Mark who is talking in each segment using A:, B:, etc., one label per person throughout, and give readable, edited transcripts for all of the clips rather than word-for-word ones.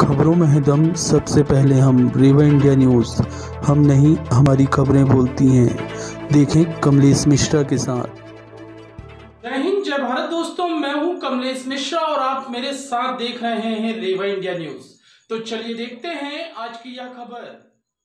A: खबरों में है दम। सबसे पहले हम रेवा इंडिया न्यूज़। हम नहीं, हमारी खबरें बोलती हैं। देखें कमलेश मिश्रा के साथ।
B: जय हिंद, जय भारत दोस्तों, मैं हूं कमलेश मिश्रा और आप मेरे साथ देख रहे हैं रेवा इंडिया न्यूज़। तो चलिए देखते हैं आज की यह खबर।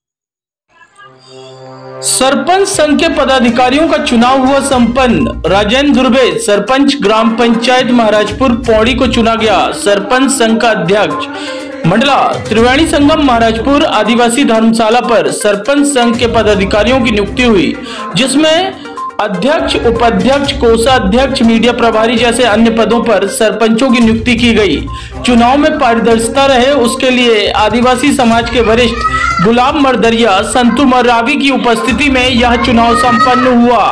B: सरपंच संघ के पदाधिकारियों का चुनाव हुआ संपन्न। राजेंद्र धुर्वे सरपंच ग्राम पंचायत महाराजपुर पौड़ी को चुना गया। सरपंच संघ का अध्यक्ष मंडला त्रिवेणी संगम महाराजपुर आदिवासी धर्मशाला पर सरपंच संघ के पदाधिकारियों की नियुक्ति हुई, जिसमें अध्यक्ष, उपाध्यक्ष, कोषाध्यक्ष, मीडिया प्रभारी जैसे अन्य पदों पर सरपंचों की नियुक्ति की गई। चुनाव में पारदर्शिता रहे, उसके लिए आदिवासी समाज के वरिष्ठ गुलाम मर्दरिया, संतु मर्रावी की उपस्थिति में यह चुनाव संपन्न हुआ।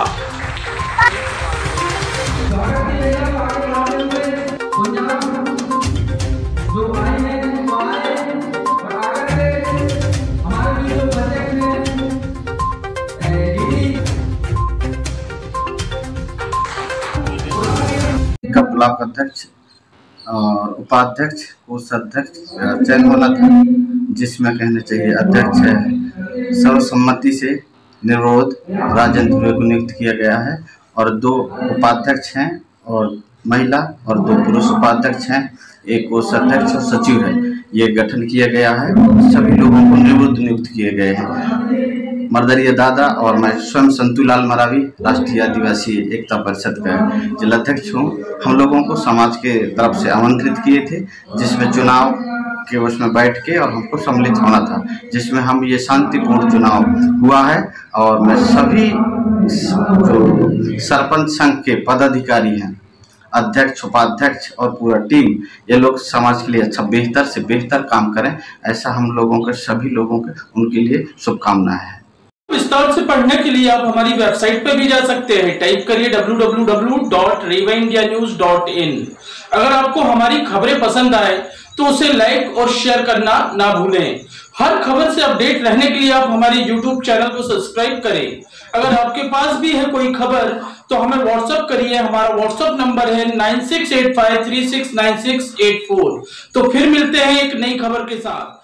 C: का ब्लॉक अध्यक्ष और उपाध्यक्ष, कोषाध्यक्ष चयन होना था, जिसमें कहना चाहिए अध्यक्ष है सर्वसम्मति से निर्विरोध राजेंद्र धुर्वे को नियुक्त किया गया है और 2 उपाध्यक्ष हैं और महिला और 2 पुरुष उपाध्यक्ष हैं, एक कोषाध्यक्ष और सचिव है। ये गठन किया गया है। सभी लोगों को निर्विरोध नियुक्त किए गए हैं। मर्दरिया दादा और मैं स्वयं संतुलाल मरावी राष्ट्रीय आदिवासी एकता परिषद का जिलाध्यक्ष हूँ। हम लोगों को समाज के तरफ से आमंत्रित किए थे, जिसमें चुनाव के उसमें बैठ के और हमको सम्मिलित होना था, जिसमें हम ये शांतिपूर्ण चुनाव हुआ है। और मैं सभी जो सरपंच संघ के पदाधिकारी हैं, अध्यक्ष, उपाध्यक्ष और पूरा टीम, ये लोग समाज के लिए अच्छा बेहतर से बेहतर काम करें, ऐसा हम लोगों के सभी लोगों के उनके लिए शुभकामनाएं हैं।
B: विस्तार से पढ़ने के लिए आप हमारी वेबसाइट पर भी जा सकते हैं। टाइप करिए www.revaindianews.in। अगर आपको हमारी खबरें पसंद आए तो उसे लाइक और शेयर करना ना भूलें। हर खबर से अपडेट रहने के लिए आप हमारे YouTube चैनल को सब्सक्राइब करें। अगर आपके पास भी है कोई खबर तो हमें व्हाट्सएप करिए। हमारा व्हाट्सएप नंबर है 9685369684। तो फिर मिलते हैं एक नई खबर के साथ।